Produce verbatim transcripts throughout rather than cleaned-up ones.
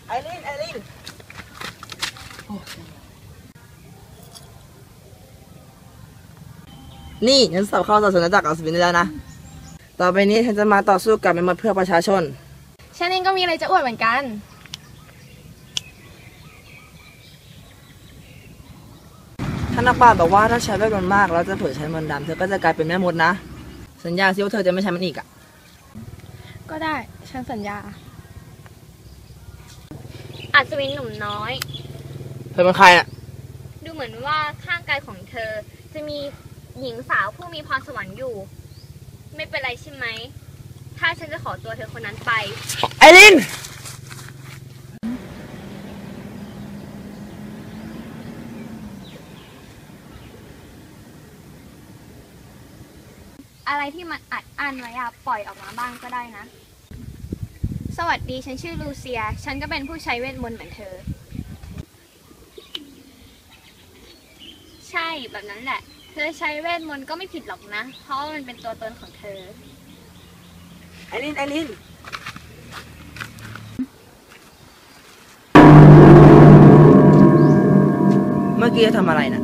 ไอรินไอรินนี่ฉันสอบเข้าศาสนาจักรอัศวินได้แล้วนะต่อไปนี้ฉันจะมาต่อสู้กับแม่มดเพื่อประชาชนฉันเองก็มีอะไรจะอวดเหมือนกันท่านนักปราชญ์บอกว่าถ้าใช้เวทมนต์มากแล้วจะเผยใช้มนต์ดำเธอก็จะกลายเป็นแม่มดนะสัญญาซิว่าเธอจะไม่ใช้มันอีกอ่ะก็ได้ฉันสัญญาอัศวินหนุ่มน้อยเธอเป็นใครอ่ะดูเหมือนว่าข้างกายของเธอจะมีหญิงสาวผู้มีพรสวรรค์อยู่ไม่เป็นไรใช่ไหมถ้าฉันจะขอตัวเธอคนนั้นไปไอรินอะไรที่มันอัดอั้นไว้อะปล่อยออกมาบ้างก็ได้นะสวัสดีฉันชื่อลูเซียฉันก็เป็นผู้ใช้เวทมนต์เหมือนเธอใช่แบบนั้นแหละเธอใช้เวทมนต์ก็ไม่ผิดหรอกนะเพราะมันเป็นตัวตนของเธอไอรินไอรินเมื่อกี้ทำอะไรนะ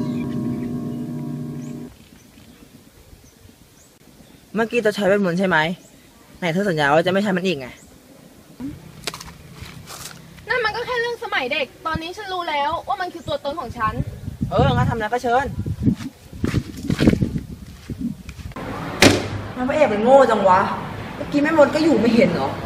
เมื่อกี้จะใช้เวทมนต์ใช่ไหมไหนเธอสัญญาว่าจะไม่ใช้มันอีกไงนั่นมันก็แค่เรื่องสมัยเด็กตอนนี้ฉันรู้แล้วว่ามันคือตัวตนของฉันเอองั้นทำแล้วก็เชิญมันพระเอกเป็นโง่จังวะเมื่อกี้แม่มดก็อยู่ไม่เห็นเหรอ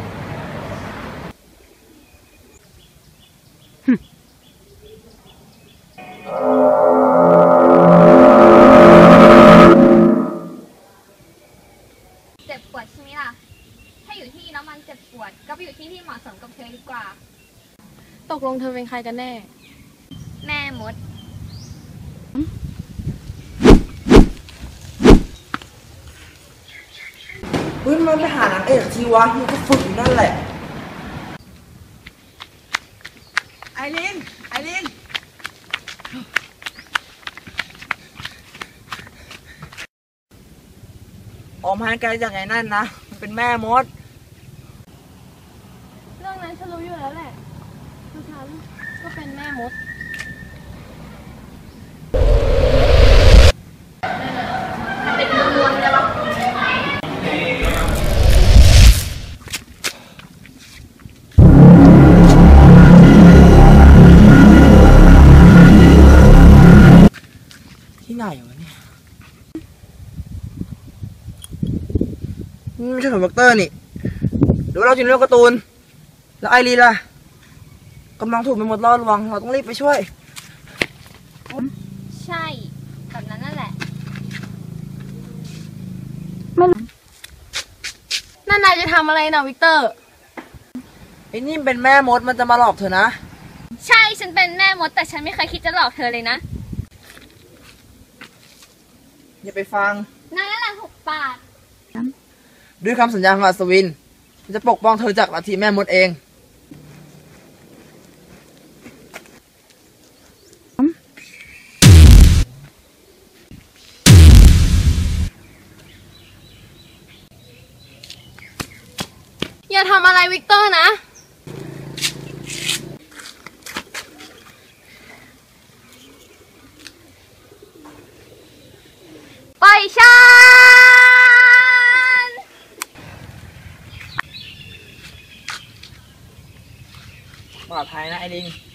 เจ็บปวดใช่ไหมล่ะถ้าอยู่ที่แล้วมันเจ็บปวดก็ไปอยู่ที่ที่เหมาะสมกับเธอดีกว่าตกลงเธอเป็นใครกันแน่แม่มดเฮ้ยมันไปหานางเอกทีวะมันก็ฝึกอยู่นั่นแหละไอรินไอรินออกมาไกลจากไอ้นั่นนะมันเป็นแม่มดเรื่องนั้นฉันรู้อยู่แล้วแหละคือฉันก็เป็นแม่มดเป็นเมืองเลยหรอที่ไหนวะเนี่ยไม่ใช่ของด็อกเตอร์นี่หรือว่าเราจินเรื่องการ์ตูนแล้วไอรีล่ะกำลังถูกแม่มดล่อลวงเราต้องรีบไปช่วยใช่แบบนั้นนั่นแหละนั่นนายจะทำอะไรนะวิกเตอร์ไอ้นี่เป็นแม่มดมันจะมาหลอกเธอนะใช่ฉันเป็นแม่มดแต่ฉันไม่เคยคิดจะหลอกเธอเลยนะอย่าไปฟังนั่นแหละหุบปากด้วยคำสัญญาของอัศวินจะปกป้องเธอจากลัทธิแม่มดเองอย่าทำอะไรวิกเตอร์นะปล่อยฉันปลอดภัยนะไอ้ลิง